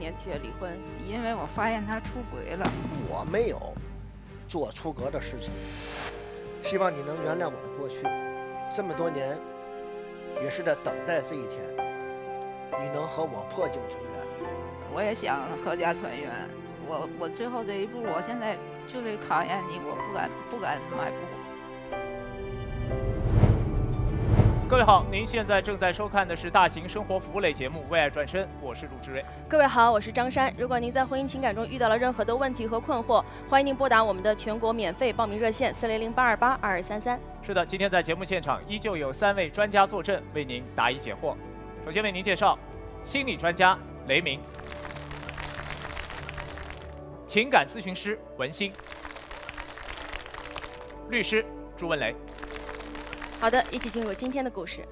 年提的离婚？ 因为我发现他出轨了。 我没有做出格的事情，希望你能原谅我的过去。这么多年，也是在等待这一天，你能和我破镜重圆。 我也想阖家团圆。我最后这一步，我现在就得考验你，我不敢迈步。 各位好，您现在正在收看的是大型生活服务类节目《为爱转身》，我是陆志瑞。 各位好，我是张珊。如果您在婚姻情感中遇到了任何的问题和困惑，欢迎您拨打我们的全国免费报名热线400-828-2233。 是的，今天在节目现场依旧有3位专家坐镇，为您答疑解惑。首先为您介绍心理专家雷鸣，情感咨询师文心，律师朱文雷。 好的，一起进入今天的故事。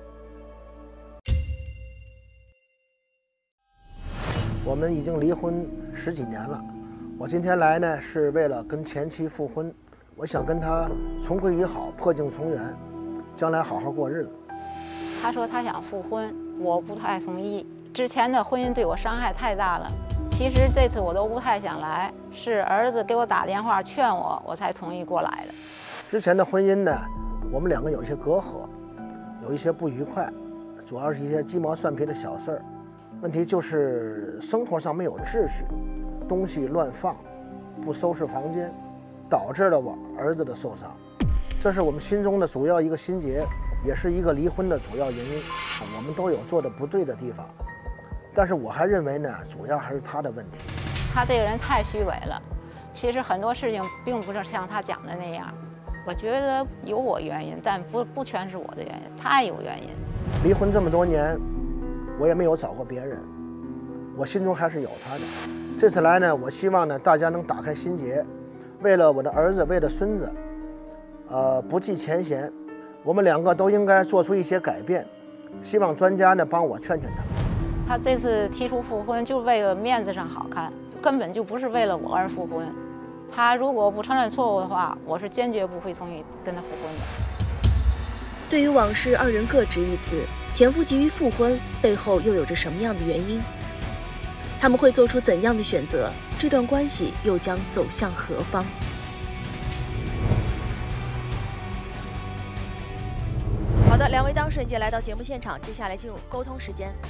我们已经离婚10几年了，我今天来呢是为了跟前妻复婚，我想跟她重归于好，破镜重圆，将来好好过日子。 他说他想复婚，我不太同意。之前的婚姻对我伤害太大了，其实这次我都不太想来，是儿子给我打电话劝我，我才同意过来的。 之前的婚姻呢，我们2个有一些隔阂，有一些不愉快，主要是一些鸡毛蒜皮的小事儿。问题就是生活上没有秩序，东西乱放，不收拾房间，导致了我儿子的受伤。这是我们心中的主要一个心结，也是一个离婚的主要原因。我们都有做的不对的地方，但是我还认为呢，主要还是他的问题。 他这个人太虚伪了，其实很多事情并不是像他讲的那样。我觉得有我原因，但不全是我的原因，他也有原因。 离婚这么多年，我也没有找过别人，我心中还是有他的。这次来呢，我希望呢大家能打开心结，为了我的儿子，为了孙子，不计前嫌，我们2个都应该做出一些改变。希望专家呢帮我劝劝他。 他这次提出复婚，就为了面子上好看，根本就不是为了我而复婚。他如果不承认错误的话，我是坚决不会同意跟他复婚的。 对于往事2人各执一词，前夫急于复婚背后又有着什么样的原因？他们会做出怎样的选择？这段关系又将走向何方？ 好的，2位当事人已经来到节目现场，接下来进入沟通时间。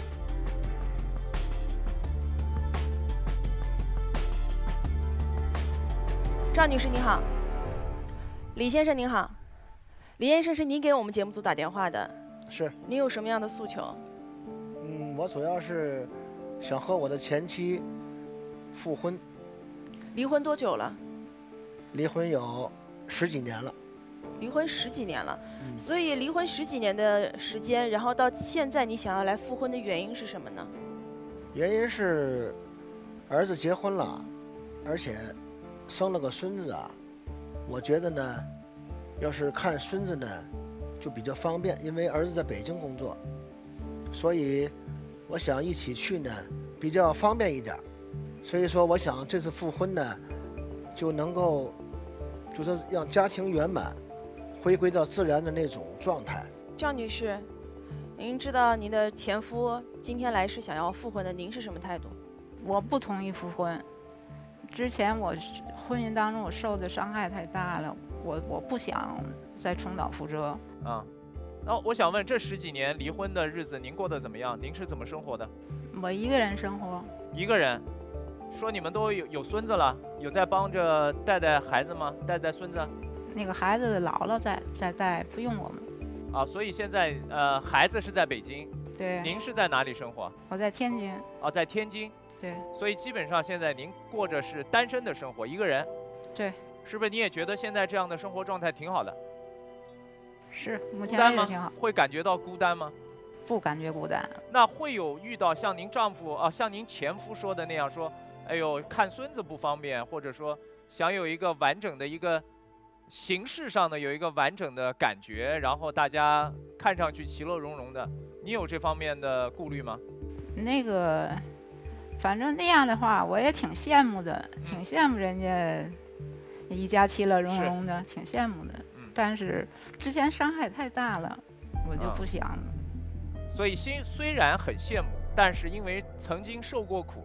赵女士您好，李先生您好，李先生是您给我们节目组打电话的， 是。 您有什么样的诉求？ 我主要是想和我的前妻复婚。 离婚多久了？ 离婚有10几年了。 离婚10几年了，所以离婚10几年的时间，然后到现在你想要来复婚的原因是什么呢？ 原因是儿子结婚了，而且生了个孙子啊。我觉得呢，要是看孙子呢，就比较方便，因为儿子在北京工作，所以我想一起去呢，比较方便一点。所以说，我想这次复婚呢，就能够，就是让家庭圆满，回归到自然的那种状态。 赵女士，您知道您的前夫今天来是想要复婚的，您是什么态度？ 我不同意复婚。之前我婚姻当中我受的伤害太大了，我不想再重蹈覆辙。 然后我想问，这10几年离婚的日子您过得怎么样？您是怎么生活的？ 我一个人生活。 一个人？说你们都有孙子了，有在帮着带孩子吗？带孙子？ 那个孩子老了再带，不用我们。 啊，所以现在孩子是在北京。 对。 您是在哪里生活？ 我在天津。 哦，在天津。 对。 所以基本上现在您过着是单身的生活，一个人。 对。 是不是你也觉得现在这样的生活状态挺好的？ 是，目前为止挺好。 会感觉到孤单吗？ 不感觉孤单。 那会有遇到像您丈夫像您前夫说的那样说，哎呦，看孙子不方便，或者说想有一个完整的一个形式上的有一个完整的感觉，然后大家看上去其乐融融的，你有这方面的顾虑吗？ 那个，反正那样的话，我也挺羡慕的，挺羡慕人家一家其乐融融的，挺羡慕的。但是之前伤害太大了，我就不想了。 所以虽然很羡慕，但是因为曾经受过苦，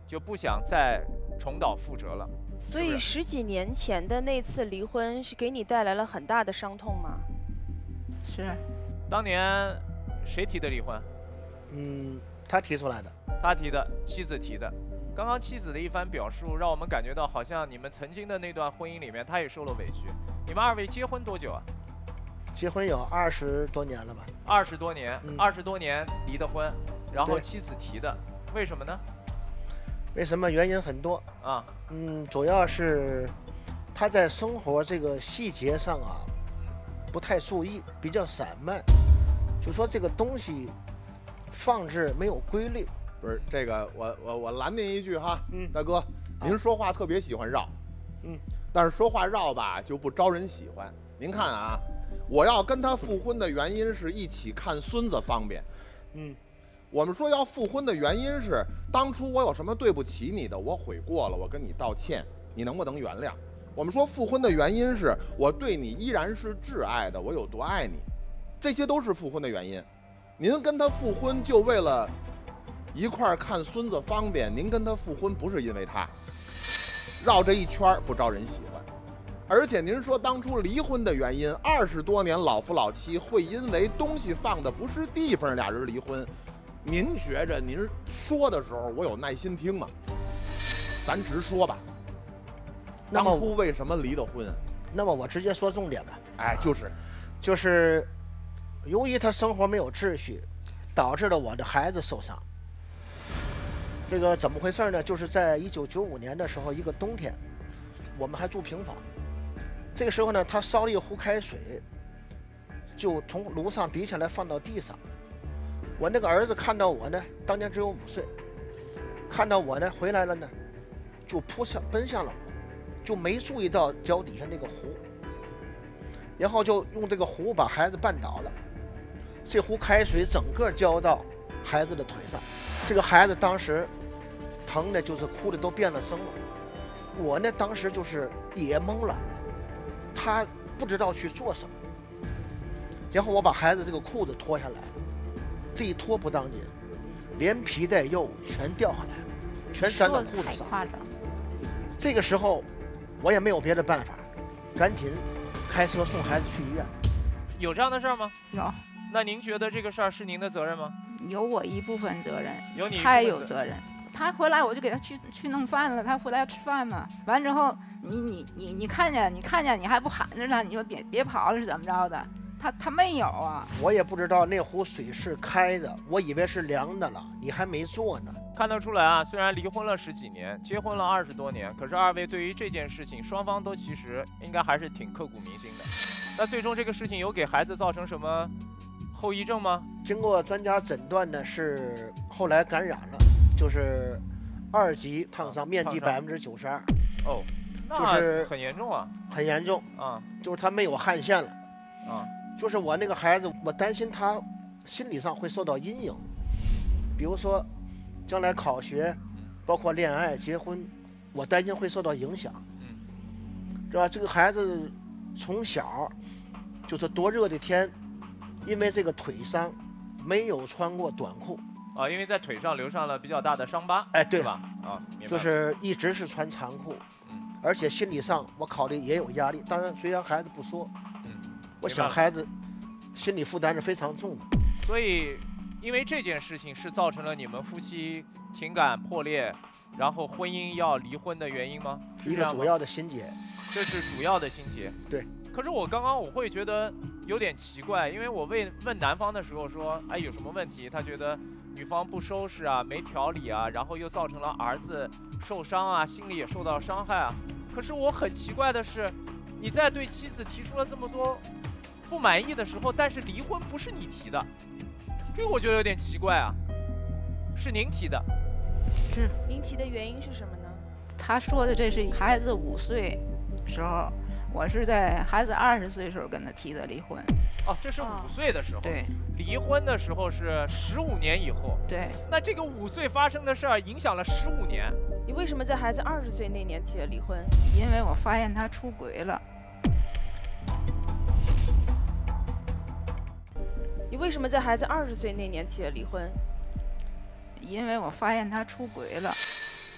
就不想再重蹈覆辙了。 所以10几年前的那次离婚是给你带来了很大的伤痛吗？ 是。 当年谁提的离婚？ 他提出来的。 他提的，妻子提的。刚刚妻子的一番表述，让我们感觉到好像你们曾经的那段婚姻里面，他也受了委屈。你们2位结婚多久啊？ 结婚有20多年了吧 ？20多年，20多年离的婚，然后妻子提的，为什么呢？ 为什么？原因很多啊。 主要是他在生活这个细节上啊，不太注意，比较散漫，就说这个东西放置没有规律。 不是这个，我拦您一句哈，大哥，您说话特别喜欢绕，但是说话绕吧就不招人喜欢。您看啊，我要跟他复婚的原因是一起看孙子方便，我们说要复婚的原因是当初我有什么对不起你的，我悔过了，我跟你道歉，你能不能原谅？我们说复婚的原因是我对你依然是挚爱的，我有多爱你，这些都是复婚的原因。您跟他复婚就为了一块儿看孙子方便，您跟他复婚不是因为他，绕这一圈不招人喜欢。而且您说当初离婚的原因，20多年老夫老妻会因为东西放的不是地方俩人离婚，您觉着您说的时候我有耐心听吗？咱直说吧，当初为什么离的婚？ 那么我直接说重点吧。 哎， 就是由于他生活没有秩序，导致了我的孩子受伤。这个怎么回事呢？就是在1995年的时候，一个冬天，我们还住平房。这个时候呢，他烧了一壶开水，就从炉上滴下来放到地上。我那个儿子看到我呢，当年只有5岁，看到我呢回来了呢，就奔向了我，就没注意到脚底下那个壶，然后就用这个壶把孩子绊倒了。这壶开水整个浇到孩子的腿上，这个孩子当时疼的就是哭的都变了声了。我呢当时就是也懵了，他不知道去做什么。然后我把孩子这个裤子脱下来，这一脱不当紧，连皮带肉全掉下来，全粘到裤子上。这个时候我也没有别的办法，赶紧开车送孩子去医院。 有这样的事儿吗？ 有。 那您觉得这个事儿是您的责任吗？ 有我一部分责任， 有你他也有责任。他回来我就给他去弄饭了，他回来吃饭嘛。完之后你看见你还不喊着他，你说别跑了是怎么着的？他没有啊。 我也不知道那壶水是开的，我以为是凉的了，你还没做呢。 看得出来啊，虽然离婚了10几年，结婚了20多年，可是2位对于这件事情，双方都其实应该还是挺刻骨铭心的。那最终这个事情有给孩子造成什么后遗症吗？ 经过专家诊断呢，是后来感染了，就是2级烫伤，面积92%。 哦，那很严重啊。 很严重啊， 就是他没有汗腺了啊。 就是我那个孩子，我担心他心理上会受到阴影，比如说将来考学，包括恋爱、结婚，我担心会受到影响。是吧？这个孩子从小就是多热的天，因为这个腿伤，没有穿过短裤啊，因为在腿上留上了比较大的伤疤。 哎，对吧？啊，明白。 就是一直是穿长裤，而且心理上我考虑也有压力。当然，虽然孩子不说，我想孩子心理负担是非常重的。 所以，因为这件事情是造成了你们夫妻情感破裂，然后婚姻要离婚的原因吗？ 一个主要的心结。 这是主要的心结。 对。 可是我会觉得有点奇怪，因为我问男方的时候说，哎，有什么问题？他觉得女方不收拾啊，没条理啊，然后又造成了儿子受伤啊，心里也受到伤害啊。可是我很奇怪的是，你在对妻子提出了这么多不满意的时候，但是离婚不是你提的，这个我觉得有点奇怪啊。是您提的。 是。 您提的原因是什么呢？ 他说的这是孩子5岁时候。我是在孩子20岁的时候跟他提的离婚。 哦，这是5岁的时候。 对。 离婚的时候是15年以后。 对。 那这个5岁发生的事儿影响了15年。 你为什么在孩子20岁那年提了离婚？ 因为我发现他出轨了。 你为什么在孩子20岁那年提了离婚？ 因为我发现他出轨了。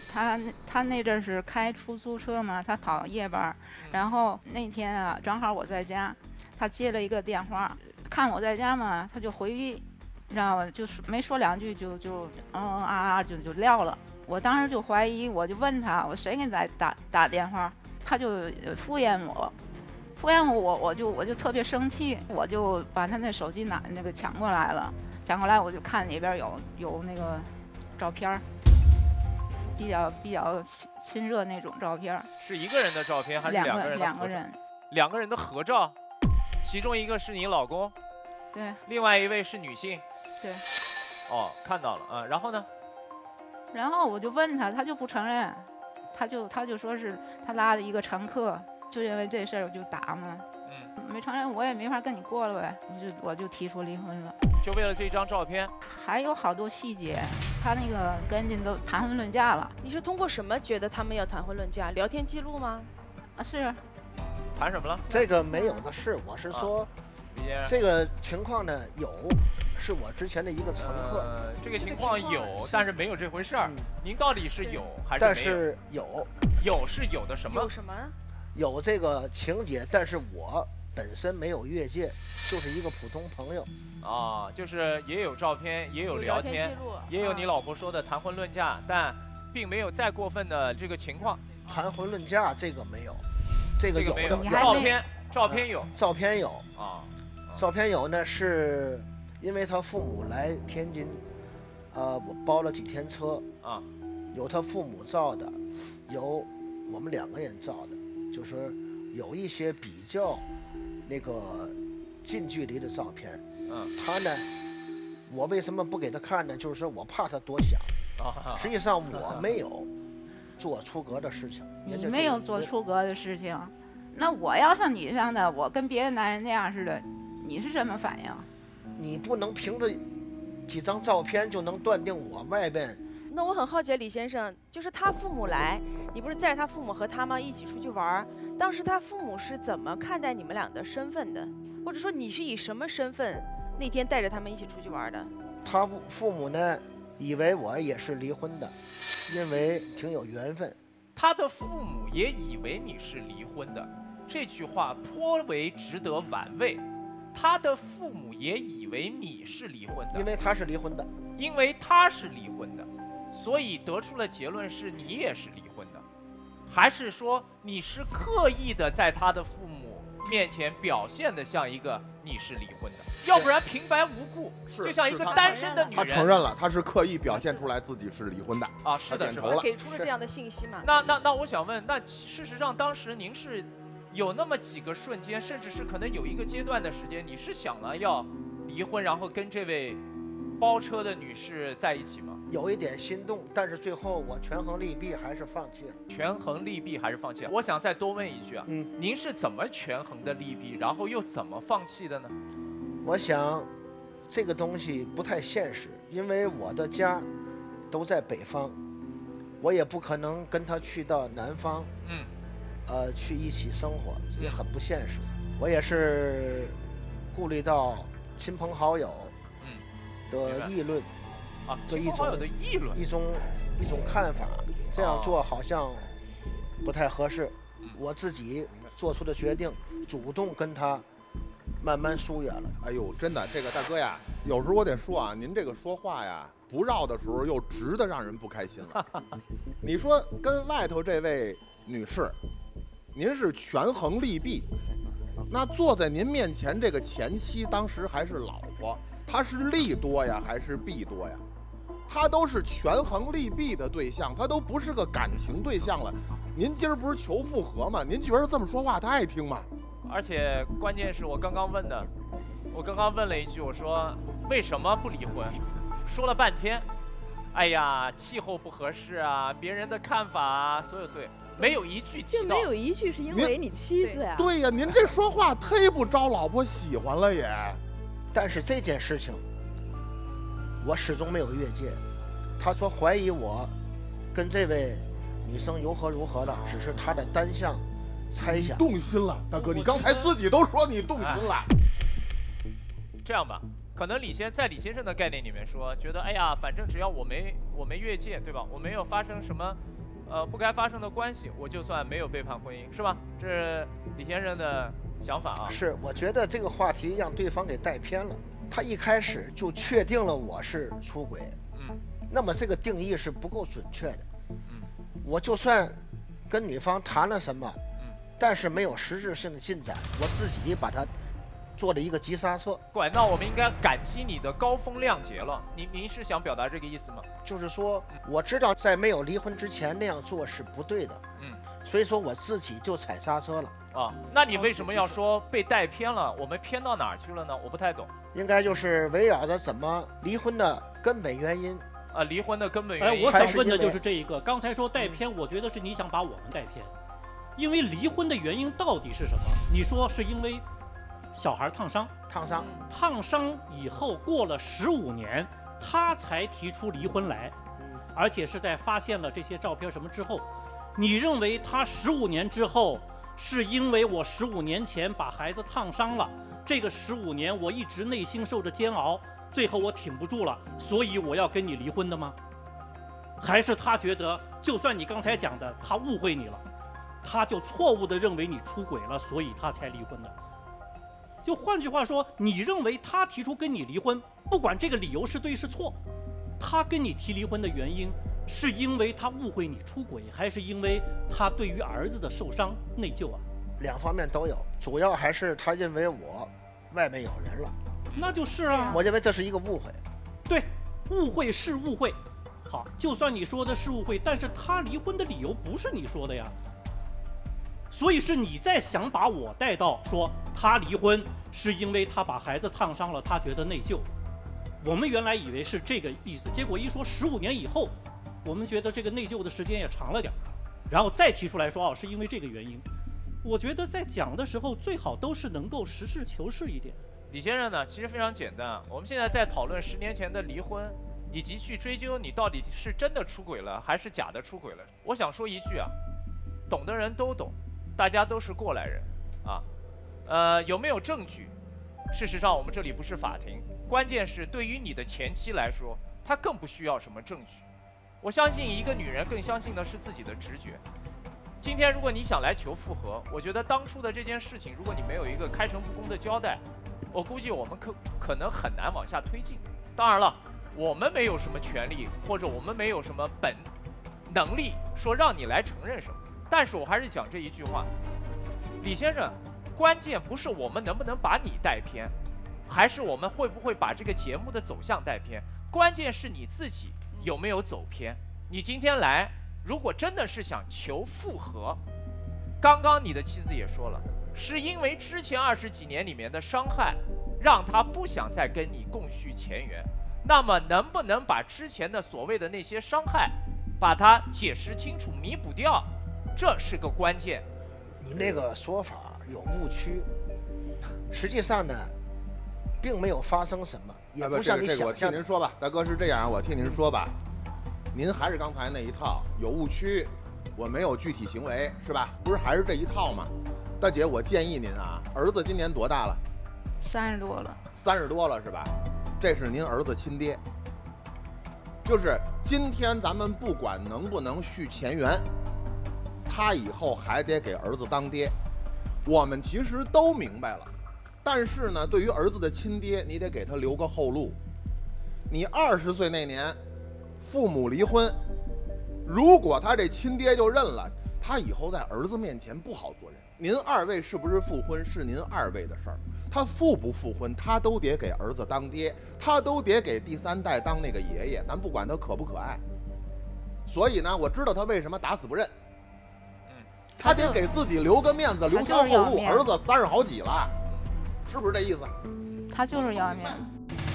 他那阵是开出租车嘛，他跑夜班，然后那天啊正好我在家，他接了一个电话，看我在家嘛，他就回避，你知道吗？就是没说两句就就撂了。我当时就怀疑，我就问他，我谁给你打电话？他就敷衍我，我就特别生气，我就把他那手机那个抢过来了，我就看里边有那个照片，比较亲热那种照片。 是一个人的照片还是两个人的合照？ 两个人。 2个人的合照，其中一个是你老公， 对， 另外一位是女性， 对。 哦，看到了啊，然后呢？ 然后我就问他，他就不承认，他就说是他拉了一个乘客，就因为这事儿我就打嘛，没承认我也没法跟你过了呗，我就提出离婚了， 就为了这张照片。 还有好多细节，他那个跟人都谈婚论嫁了。 你是通过什么觉得他们要谈婚论嫁？聊天记录吗？ 啊，是。 谈什么了？ 这个没有的事，我是说，这个情况呢是我之前的一个乘客。 这个情况有，但是没有这回事儿。您到底是有还是没有？ 但是有是有的什么？ 有什么？ 有这个情节，但是我本身没有越界，就是一个普通朋友。 啊，就是也有照片，也有聊天，也有你老婆说的谈婚论嫁，但并没有再过分的这个情况。 谈婚论嫁这个没有，这个有的。 照片有。 照片有啊。 照片有呢，是因为他父母来天津，我包了几天车啊， 有他父母照的，有我们2个人照的，就是有一些比较那个近距离的照片。他呢，我为什么不给他看呢？就是说我怕他多想。实际上我没有做出格的事情。 你没有做出格的事情，那我要像你这样的，我跟别的男人那样似的，你是什么反应？ 你不能凭着几张照片就能断定我外边。 那我很好奇，李先生，就是他父母来，你不是载着他父母和他妈一起出去玩，当时他父母是怎么看待你们俩的身份的？或者说你是以什么身份那天带着他们一起出去玩的？ 他父母呢，以为我也是离婚的，因为挺有缘分。 他的父母也以为你是离婚的，这句话颇为值得玩味。他的父母也以为你是离婚的， 因为他是离婚的， 所以得出了结论是你也是离婚的，还是说你是刻意的在他的父母面前表现的像一个你是离婚的？要不然平白无故，就像一个单身的女人， 他承认了，他是刻意表现出来自己是离婚的啊，是的， 是吧？ 给出了这样的信息嘛？ 那我想问，那事实上当时您是有那么几个瞬间，甚至是可能有一个阶段的时间，你是想了要离婚，然后跟这位包车的女士在一起吗？ 有一点心动，但是最后我权衡利弊还是放弃了。 权衡利弊还是放弃了？我想再多问一句啊，您是怎么权衡的利弊，然后又怎么放弃的呢？ 我想，这个东西不太现实，因为我的家都在北方，我也不可能跟他去到南方，去一起生活，也很不现实。我也是顾虑到亲朋好友的议论， 亲朋好友的议论， 一种看法，这样做好像不太合适。我自己做出的决定，主动跟他慢慢疏远了。 哎呦，真的，这个大哥呀，有时候我得说啊，您这个说话呀，不绕的时候又直的让人不开心了。你说跟外头这位女士，您是权衡利弊，那坐在您面前这个前妻，当时还是老婆，她是利多呀还是弊多呀？她都是权衡利弊的对象，她都不是个感情对象了。您今儿不是求复合吗？您觉得这么说话她爱听吗？ 而且关键是我刚刚问了一句，我说为什么不离婚？说了半天，哎呀，气候不合适啊，别人的看法啊，所以没有一句提到， 就没有一句是因为你妻子呀。 对呀，您这说话忒不招老婆喜欢了也。 但是这件事情，我始终没有越界。他说怀疑我跟这位女生如何了，只是他的单向猜想。 动心了，大哥，你刚才自己都说你动心了。 这样吧，可能在李先生的概念里面说，觉得哎呀，反正只要我没越界，对吧？我没有发生什么不该发生的关系，我就算没有背叛婚姻，是吧？这是李先生的想法啊。 是，我觉得这个话题让对方给带偏了。他一开始就确定了我是出轨，那么这个定义是不够准确的。我就算跟女方谈了什么，但是没有实质性的进展，我自己把它做了一个急刹车。 那我们应该感激你的高风亮节了。您是想表达这个意思吗？ 就是说，我知道在没有离婚之前那样做是不对的，所以说我自己就踩刹车了。 啊，那你为什么要说被带偏了？我们偏到哪儿去了呢？我不太懂。 应该就是围绕着怎么离婚的根本原因。 离婚的根本原因。 我想问的就是这一个。刚才说带偏，我觉得是你想把我们带偏，因为离婚的原因到底是什么？你说是因为小孩烫伤以后过了15年，他才提出离婚来，而且是在发现了这些照片什么之后，你认为他15年之后是因为我15年前把孩子烫伤了，这个15年我一直内心受着煎熬，最后我挺不住了，所以我要跟你离婚的吗？还是他觉得就算你刚才讲的他误会你了，他就错误地认为你出轨了，所以他才离婚的？就换句话说，你认为他提出跟你离婚，不管这个理由是对是错，他跟你提离婚的原因是因为他误会你出轨，还是因为他对于儿子的受伤内疚啊？ 两方面都有，主要还是他认为我外面有人了。 那就是啊， 我认为这是一个误会。 对，误会是误会。好，就算你说的是误会，但是他离婚的理由不是你说的呀。所以是你在想把我带到说他离婚是因为他把孩子烫伤了，他觉得内疚。我们原来以为是这个意思，结果一说15年以后，我们觉得这个内疚的时间也长了点，然后再提出来说是因为这个原因。我觉得在讲的时候最好都是能够实事求是一点。 李先生呢，其实非常简单，我们现在在讨论10年前的离婚，以及去追究你到底是真的出轨了还是假的出轨了。我想说一句啊，懂的人都懂，大家都是过来人啊。有没有证据？事实上我们这里不是法庭，关键是对于你的前妻来说，她更不需要什么证据。我相信一个女人更相信的是自己的直觉。今天如果你想来求复合，我觉得当初的这件事情，如果你没有一个开诚布公的交代，我估计我们可能很难往下推进。当然了，我们没有什么权利，或者我们没有什么能力说让你来承认什么。但是我还是讲这一句话，李先生，关键不是我们能不能把你带偏，还是我们会不会把这个节目的走向带偏，关键是你自己有没有走偏。你今天来，如果真的是想求复合，刚刚你的妻子也说了，是因为之前20几年里面的伤害，让他不想再跟你共续前缘。那么能不能把之前的所谓的那些伤害，把它解释清楚、弥补掉，这是个关键。 你那个说法有误区，实际上呢，并没有发生什么，也不像你想象的。 我替您说吧，大哥是这样，我替您说吧，您还是刚才那一套，有误区，我没有具体行为，是吧？不是还是这一套吗？大姐，我建议您啊，儿子今年多大了 ？30多了。 30多了是吧？这是您儿子亲爹。就是今天咱们不管能不能续前缘，他以后还得给儿子当爹。我们其实都明白了，但是呢，对于儿子的亲爹，你得给他留个后路。你20岁那年，父母离婚，如果他这亲爹就认了，他以后在儿子面前不好做人。您2位是不是复婚是您2位的事儿，他复不复婚，他都得给儿子当爹，他都得给第3代当那个爷爷，咱不管他可不可爱。所以呢，我知道他为什么打死不认，他得给自己留个面子，留条后路。儿子30好几了，是不是这意思？ 他就是要面子。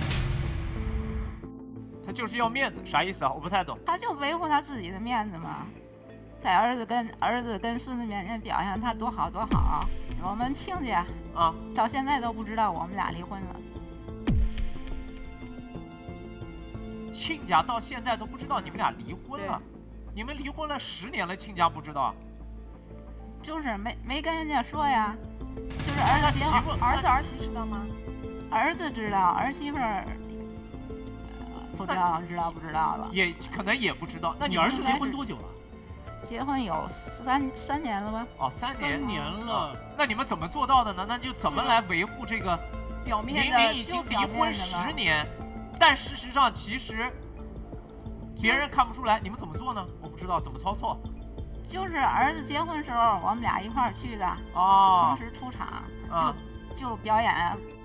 他就是要面子，啥意思啊？我不太懂。 他就维护他自己的面子嘛，在儿子跟孙子面前表现他多好多好。我们亲家啊， 到现在都不知道我们俩离婚了。 亲家到现在都不知道你们俩离婚了，你们离婚了10年了，亲家不知道？ 就是没跟人家说呀，就是儿媳知道吗？ 儿子知道，儿媳妇不知道，知道不知道了？ 也可能也不知道。 那你儿子结婚多久了结婚有三年了吧？ 哦，3 年了。 那你们怎么做到的呢？那就怎么来维护这个？ 表面明明已经离婚10年，但事实上其实别人看不出来，你们怎么做呢？我不知道怎么操作。 就是儿子结婚时候，我们俩一块儿去的，同时出场，就表演，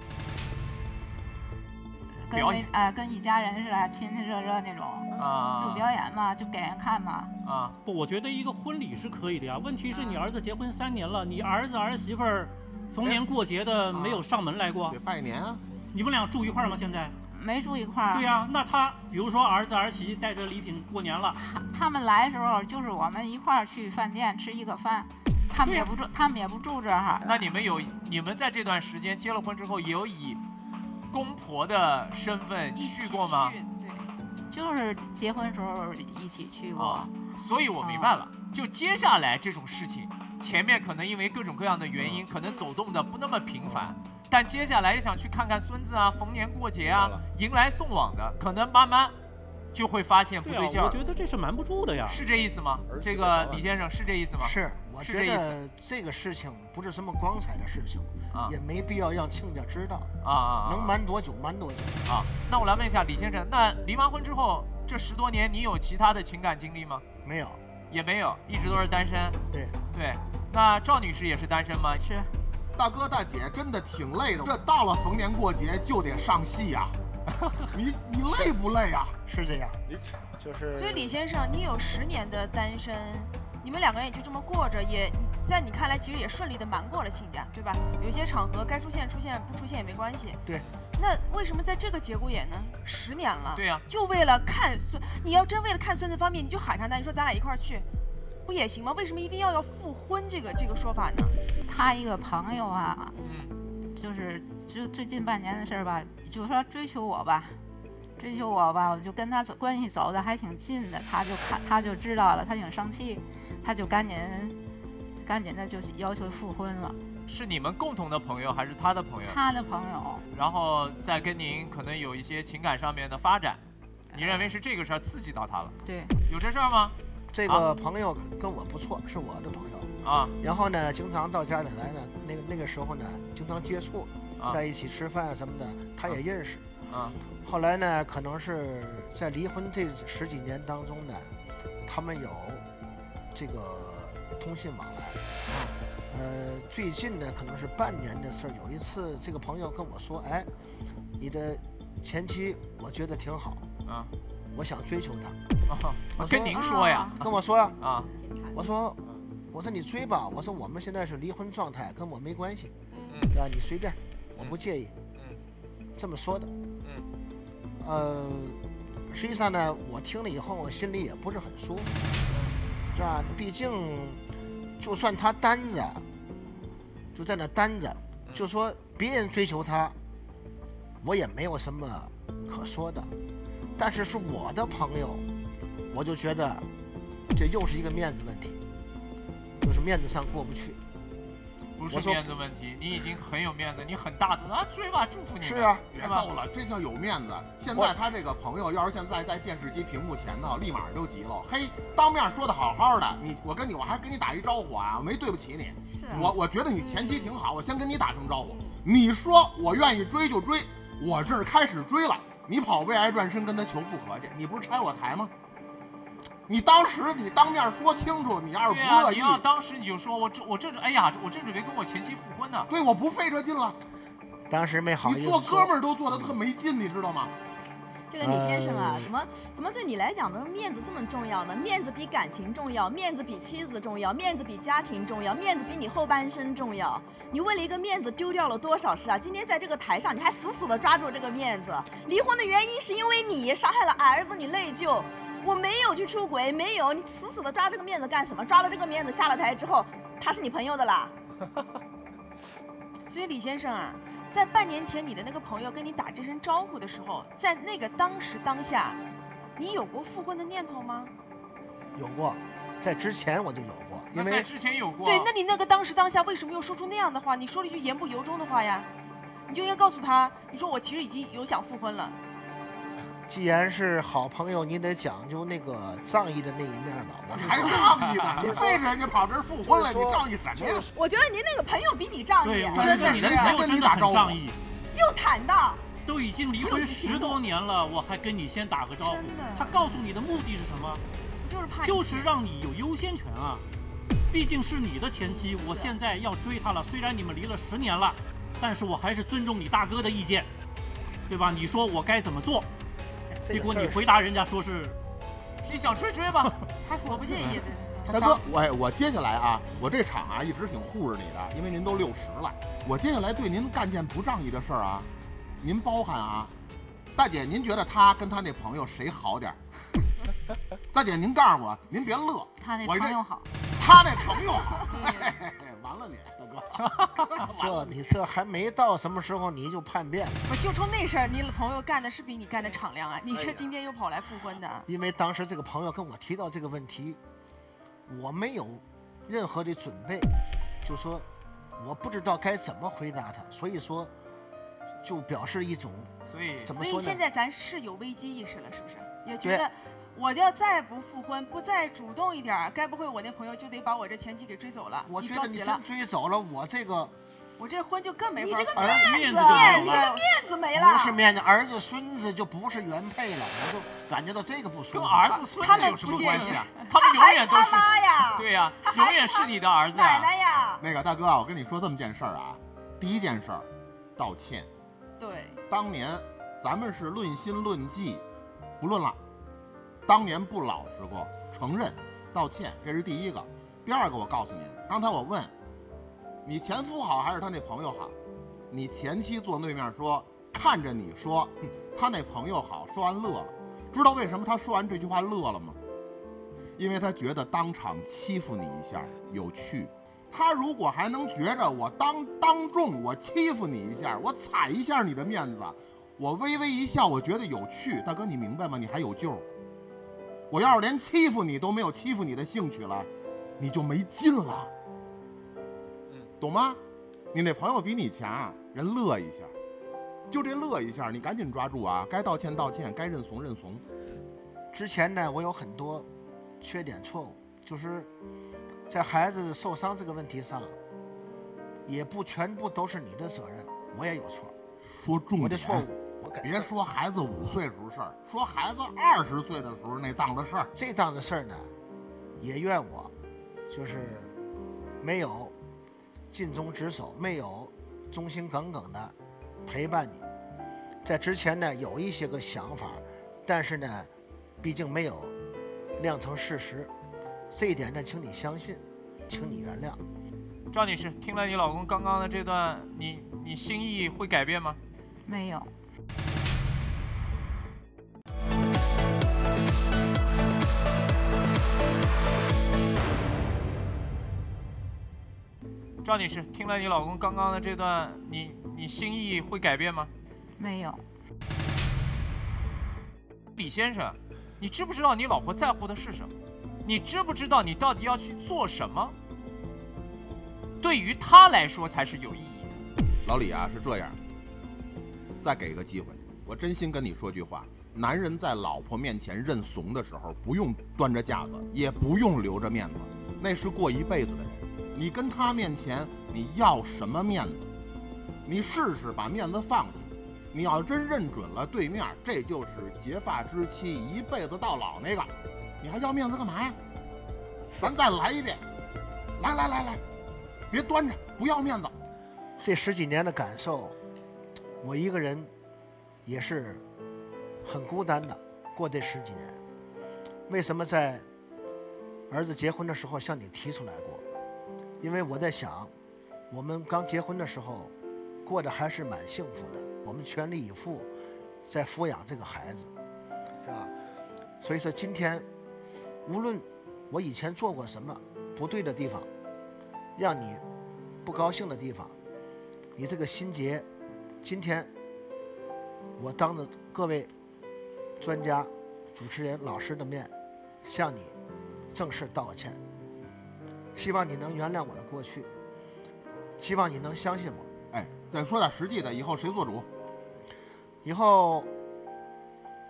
跟一家人似的，亲亲热热那种，就表演嘛，就给人看嘛。 不，我觉得一个婚礼是可以的呀。问题是你儿子结婚3年了，你儿子儿媳妇儿逢年过节的没有上门来过？ 得拜年啊！ 你们俩住一块儿吗？现在？ 没住一块儿。 对呀，那他比如说儿子儿媳带着礼品过年了， 他们来的时候就是我们一块儿去饭店吃一个饭，他们也不住这儿。 那你们在这段时间结了婚之后，有以公婆的身份去过吗？ 对，就是结婚时候一起去过。 所以我明白了，就接下来这种事情，前面可能因为各种各样的原因，可能走动的不那么频繁。但接下来想去看看孙子啊，逢年过节啊，迎来送往的，可能慢慢就会发现不对劲儿。 我觉得这是瞒不住的呀。 是这意思吗？这个李先生是这意思吗？ 是，我觉得这个事情不是什么光彩的事情，也没必要让亲家知道能瞒多久瞒多久啊。那我来问一下李先生，那离完婚之后这10多年，你有其他的情感经历吗？ 没有， 也没有，一直都是单身。 对。 那赵女士也是单身吗？ 是。 大哥大姐真的挺累的，这到了逢年过节就得上戏呀，你累不累呀？ 是这样，就是。 所以李先生，你有10年的单身，你们2个人也就这么过着，也在你看来其实也顺利的瞒过了亲家，对吧？有些场合该出现出现，不出现也没关系。 对。 那为什么在这个节骨眼呢？10年了。 对呀。 就为了看孙，你要真为了看孙子方面，你就喊上他，你说咱俩一块儿去。不也行吗？为什么一定要复婚这个说法呢？ 他一个朋友啊，就最近半年的事儿吧，就说追求我吧，我就跟他关系走的还挺近的，他就知道了，他挺生气，他就赶紧的就要求复婚了。 是你们共同的朋友还是他的朋友？ 他的朋友。 然后再跟您可能有一些情感上面的发展，你认为是这个事儿刺激到他了？ 对。 有这事儿吗？ 这个朋友跟我不错，是我的朋友啊。 然后呢，经常到家里来呢，那个时候呢，经常接触，在一起吃饭什么的，他也认识。后来呢，可能是在离婚这10几年当中呢，他们有这个通信往来。最近呢，可能是半年的事儿。有一次，这个朋友跟我说：“哎，你的前妻我觉得挺好啊。”我想追求她， 我跟您说呀， 跟我说呀，我说你追吧，我说我们现在是离婚状态，跟我没关系，对吧？你随便，我不介意，这么说的，实际上呢，我听了以后，我心里也不是很舒服，是吧？毕竟，就算他单着，就在那单着，就说别人追求他，我也没有什么可说的。但是是我的朋友，我就觉得这又是一个面子问题，就是面子上过不去。 不是面子问题，你已经很有面子，你很大度啊，追吧，祝福你。 是啊， 别逗了，这叫有面子。现在他这个朋友要是现在在电视机屏幕前头，立马就急了。嘿，当面说的好好的，我还跟你打一招呼啊，我没对不起你。 是。 我觉得你前妻挺好，我先跟你打声招呼。你说我愿意追就追，我这儿开始追了。你跑为爱转身跟他求复合去，你不是拆我台吗？你当面说清楚，你要是不乐意， 你要当时你就说我正准备跟我前妻复婚呢。 对，我不费这劲了。 当时没好意思。 你做哥们儿都做得特没劲，你知道吗？ 这个李先生啊，怎么对你来讲呢？面子这么重要呢？面子比感情重要，面子比妻子重要，面子比家庭重要，面子比你后半生重要。你为了一个面子丢掉了多少事啊？今天在这个台上，你还死死的抓住这个面子。离婚的原因是因为你伤害了儿子，你内疚。我没有去出轨，没有，你死死的抓这个面子干什么？抓了这个面子下了台之后，他是你朋友的啦。 所以李先生啊，在半年前你的那个朋友跟你打这声招呼的时候，在那个当时当下，你有过复婚的念头吗？ 有过，在之前我就有过，因为在之前有过。 对，那你那个当时当下为什么又说出那样的话？你说了一句言不由衷的话呀，你就应该告诉他，你说我其实已经有想复婚了。 既然是好朋友，你得讲究那个仗义的那一面吧。 还仗义呢？你背着人家跑这儿复婚了，你仗义什么呀？ 我觉得您那个朋友比你仗义， 真的是人才跟你打招呼， 又坦荡。 都已经离婚10多年了，我还跟你先打个招呼。他告诉你的目的是什么？就是让你有优先权啊！毕竟是你的前妻，我现在要追她了。虽然你们离了10年了，但是我还是尊重你大哥的意见，对吧？你说我该怎么做？结果你回答人家说是， 你想追吧，我不介意。 大哥，我接下来啊，我这场啊一直挺护着你的，因为您都60了。我接下来对您干件不仗义的事儿啊，您包涵啊。大姐，您觉得他跟他那朋友谁好点儿？大姐，您告诉我，您别乐。 他那朋友好。 他那朋友好。完了你，大哥。你这还没到什么时候你就叛变了？ 不就冲那事儿，你朋友干的是比你干的敞亮啊！你这今天又跑来复婚的。 因为当时这个朋友跟我提到这个问题，我没有任何的准备，就说我不知道该怎么回答他，所以说就表示一种。 所以现在咱是有危机意识了，是不是？也觉得我要再不复婚，不再主动一点，该不会我那朋友就得把我这前妻给追走了？ 我觉得你真追走了，我这婚就更没法。 你这个面子没了。 不是面子，儿子孙子就不是原配了，我就感觉到这个不舒服。 跟儿子孙子有什么关系啊？他们永远都是他妈呀！ 对呀，永远是你的儿子奶奶呀。 那个大哥啊，我跟你说这么件事儿啊，第一件事儿，道歉。 对， 当年咱们是论心论迹，不论了。当年不老实过，承认道歉，这是第一个。第二个，我告诉您，刚才我问你前夫好还是他那朋友好，你前妻坐对面说，看着你说他那朋友好，说完乐了。知道为什么他说完这句话乐了吗？因为他觉得当场欺负你一下有趣。他如果还能觉着我当众我欺负你一下，我踩一下你的面子，我微微一笑，我觉得有趣。大哥，你明白吗？你还有救。我要是连欺负你都没有欺负你的兴趣了，你就没劲了，懂吗？你那朋友比你强，人乐一下，就这乐一下，你赶紧抓住啊！该道歉道歉，该认怂认怂。 之前呢，我有很多缺点错误，就是在孩子受伤这个问题上，也不全部都是你的责任，我也有错。 说重点， 我的错误。 别说孩子5岁时候事儿，说孩子20岁的时候那档子事儿。 这档子事儿呢，也怨我，就是没有尽忠职守，没有忠心耿耿的陪伴你。在之前呢，有一些个想法，但是呢，毕竟没有酿成事实。这一点呢，请你相信，请你原谅。 赵女士，听了你老公刚刚的这段，你心意会改变吗？ 没有。 赵女士，听了你老公刚刚的这段，你心意会改变吗？ 没有。 李先生，你知不知道你老婆在乎的是什么？你知不知道你到底要去做什么？对于她来说才是有意义的。 老李啊，是这样，再给个机会，我真心跟你说句话，男人在老婆面前认怂的时候，不用端着架子，也不用留着面子，那是过一辈子的人。你跟他面前，你要什么面子？你试试把面子放下。你要真认准了对面，这就是结发之妻，一辈子到老那个，你还要面子干嘛呀？咱再来一遍，来，别端着，不要面子。 这10几年的感受，我一个人也是很孤单的过这10几年。为什么在儿子结婚的时候向你提出来过？因为我在想，我们刚结婚的时候过得还是蛮幸福的，我们全力以赴在抚养这个孩子，是吧？所以说今天无论我以前做过什么不对的地方，让你不高兴的地方，你这个心结，今天我当着各位专家、主持人、老师的面向你正式道歉。希望你能原谅我的过去，希望你能相信我。 哎，再说点实际的，以后谁做主？ 以后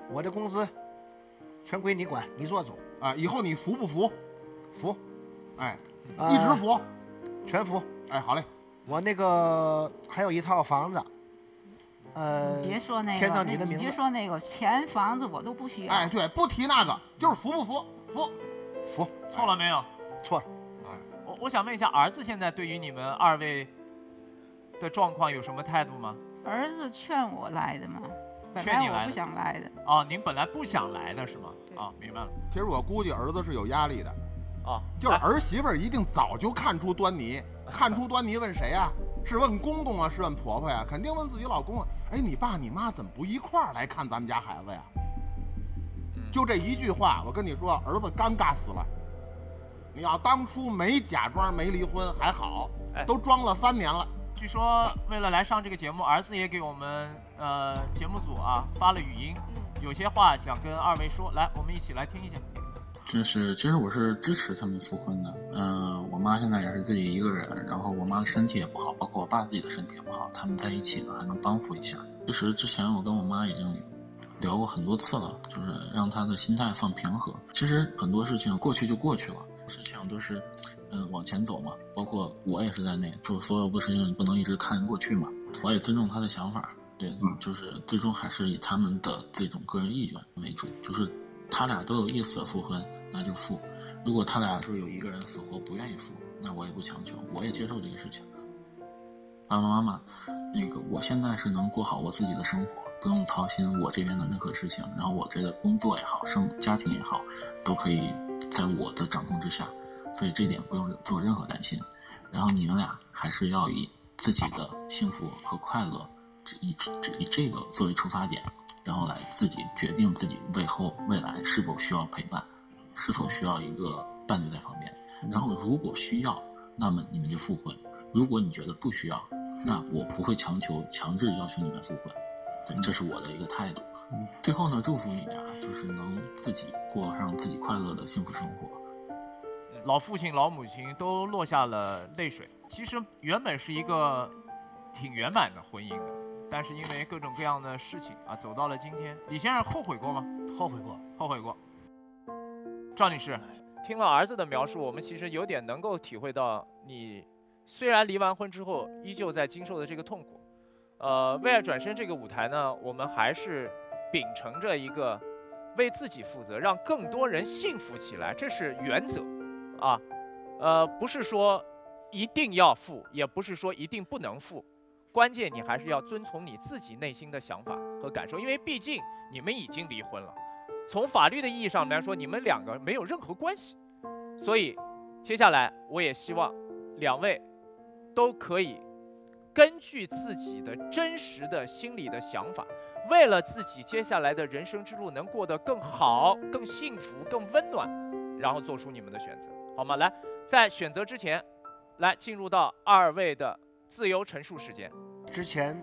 我的工资全归你管，你做主啊。以后你服不服？ 服。 哎，一直服， 全服。 哎，好嘞。 我那个还有一套房子。 别说那个， 填上你的名字。 别说那个钱房子我都不需要。 哎，对，不提那个，就是服不服？服。 服。 错了没有？ 错了。 我想问一下，儿子现在对于你们2位的状况有什么态度吗？ 儿子劝我来的嘛， 劝你来的， 我不想来的。 哦，您本来不想来的是吗？啊，明白了。 其实我估计儿子是有压力的。 啊， 就是儿媳妇一定早就看出端倪，看出端倪问谁啊？是问公公啊，是问婆婆呀？肯定问自己老公啊。哎，你爸你妈怎么不一块儿来看咱们家孩子呀？就这一句话，我跟你说，儿子尴尬死了。你要当初没假装没离婚还好，都装了3年了。 据说为了来上这个节目，儿子也给我们节目组啊发了语音，有些话想跟2位说，来，我们一起来听一下。 其实我是支持他们复婚的。我妈现在也是自己一个人，然后我妈的身体也不好，包括我爸自己的身体也不好，他们在一起呢还能帮扶一下。其实之前我跟我妈已经聊过很多次了，就是让她的心态放平和。其实很多事情过去就过去了，事情都是往前走嘛，包括我也是在内，就所有的事情你不能一直看过去嘛。我也尊重她的想法，对，就是最终还是以他们的这种个人意愿为主，就是他俩都有意思复婚，那就复。如果他俩是有一个人死活不愿意复，那我也不强求，我也接受这个事情。爸爸妈妈，我现在是能过好我自己的生活，不用操心我这边的任何事情，然后我这个工作也好，家庭也好，都可以在我的掌控之下，所以这点不用做任何担心。然后你们俩还是要以自己的幸福和快乐，以这个作为出发点，然后来自己决定自己未来是否需要陪伴，是否需要一个伴侣在旁边。然后如果需要，那么你们就复婚；如果你觉得不需要，那我不会强制要求你们复婚。对，这是我的一个态度。最后呢，祝福你俩就是能自己过上自己快乐的幸福生活。 老父亲老母亲都落下了泪水。其实原本是一个挺圆满的婚姻的，但是因为各种各样的事情啊，走到了今天。李先生后悔过吗？ 后悔过， 后悔过。赵女士，听了儿子的描述，我们其实有点能够体会到你虽然离完婚之后，依旧在经受的这个痛苦。为爱转身这个舞台呢，我们还是秉承着一个为自己负责，让更多人幸福起来，这是原则啊。不是说一定要复，也不是说一定不能复，关键你还是要遵从你自己内心的想法和感受，因为毕竟你们已经离婚了，从法律的意义上来说，你们2个没有任何关系。所以接下来我也希望2位都可以根据自己的真实的心理的想法，为了自己接下来的人生之路能过得更好、更幸福、更温暖，然后做出你们的选择，好吗？来，在选择之前，来进入到2位的自由陈述时间。 之前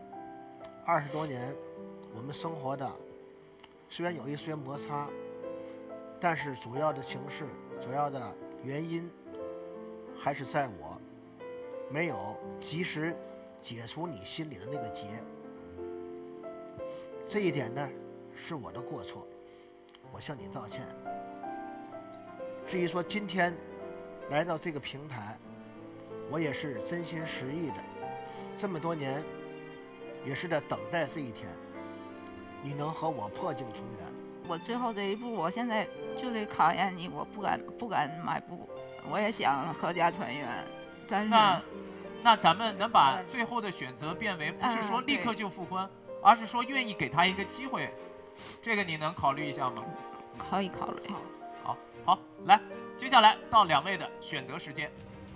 20多年，我们生活的虽然有一些摩擦，但是主要的情势、主要的原因，还是在我没有及时解除你心里的那个结。这一点呢，是我的过错，我向你道歉。至于说今天来到这个平台，我也是真心实意的，这么多年也是在等待这一天，你能和我破镜重圆。 我最后这一步，我现在就得考验你，我不敢迈步。我也想阖家团圆，但是那咱们能把最后的选择变为不是说立刻就复婚，而是说愿意给他一个机会，这个你能考虑一下吗？ 可以考虑。 好，来，接下来到2位的选择时间。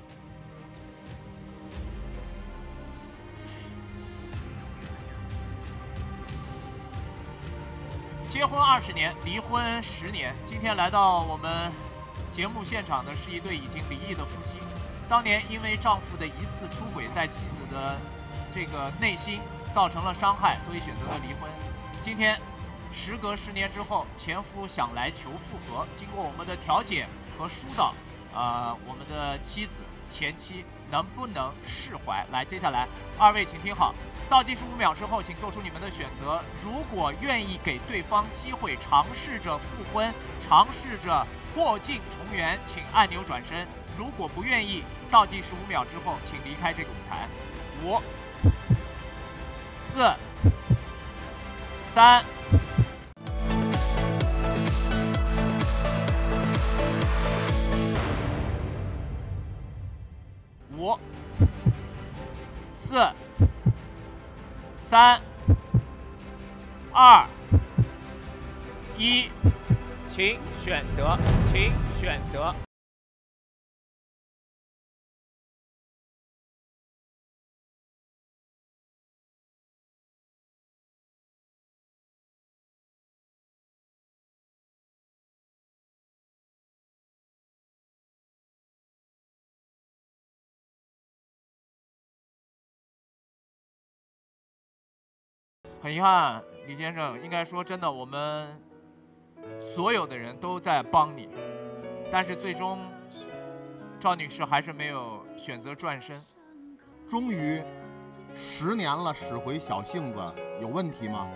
结婚20年，离婚10年。今天来到我们节目现场的是一对已经离异的夫妻。当年因为丈夫的疑似出轨，在妻子的这个内心造成了伤害，所以选择了离婚。今天时隔10年之后，前夫想来求复合，经过我们的调解和疏导， 我们的妻子前妻能不能释怀？来，接下来2位请听好，倒计时5秒之后，请做出你们的选择。如果愿意给对方机会，尝试着复婚，尝试着破镜重圆，请按钮转身。如果不愿意，倒计时5秒之后，请离开这个舞台。5、4、3。5、4、3、2、1，请选择，请选择。很遗憾，李先生，应该说真的，我们所有的人都在帮你，但是最终赵女士还是没有选择转身。 终于10年了，使回小性子有问题吗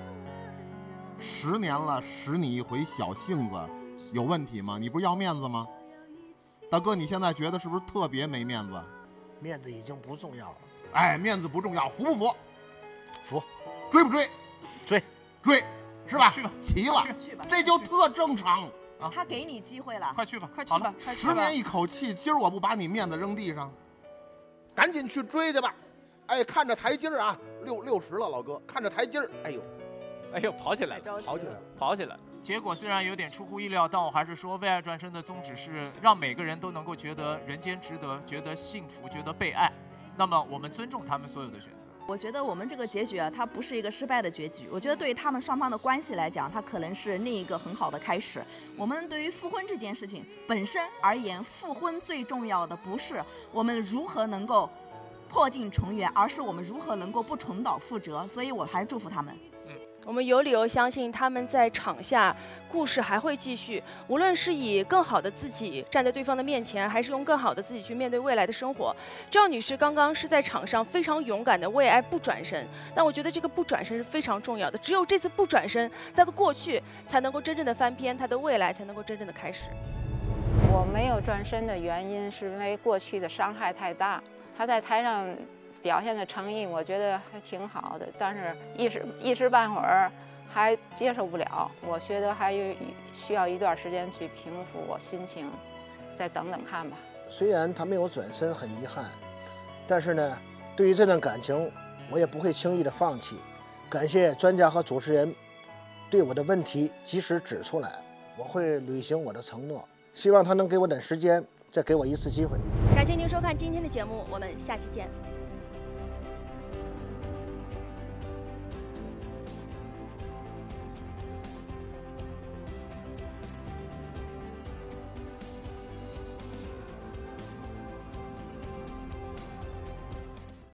？10年了，使你一回小性子有问题吗？你不是要面子吗？大哥，你现在觉得是不是特别没面子？ 面子已经不重要了。 哎，面子不重要，服不服？ 服。 追不追？追，是吧？ 去吧， 齐了， 去吧， 这就特正常。 他给你机会了， 快去吧， 快去吧 ，10年一口气，今儿我不把你面子扔地上，赶紧去追去吧。哎，看着台阶儿啊，60了，老哥，看着台阶儿， 哎呦，跑起来了，跑起来了。结果虽然有点出乎意料，但我还是说，为爱转身的宗旨是让每个人都能够觉得人间值得，觉得幸福，觉得被爱。那么我们尊重他们所有的选择。 我觉得我们这个结局啊，它不是一个失败的结局。我觉得对于他们双方的关系来讲，它可能是另一个很好的开始。我们对于复婚这件事情本身而言，复婚最重要的不是我们如何能够破镜重圆，而是我们如何能够不重蹈覆辙。所以我还是祝福他们。 我们有理由相信他们在场下故事还会继续，无论是以更好的自己站在对方的面前，还是用更好的自己去面对未来的生活。赵女士刚刚是在场上非常勇敢的为爱不转身，但我觉得这个不转身是非常重要的，只有这次不转身，她的过去才能够真正的翻篇，她的未来才能够真正的开始。 我没有转身的原因是因为过去的伤害太大，她在台上表现的诚意，我觉得还挺好的，但是一时半会儿还接受不了，我觉得还需要一段时间去平复我心情，再等等看吧。 虽然他没有转身，很遗憾，但是呢，对于这段感情，我也不会轻易的放弃。感谢专家和主持人对我的问题及时指出来，我会履行我的承诺，希望他能给我点时间，再给我一次机会。 感谢您收看今天的节目，我们下期见。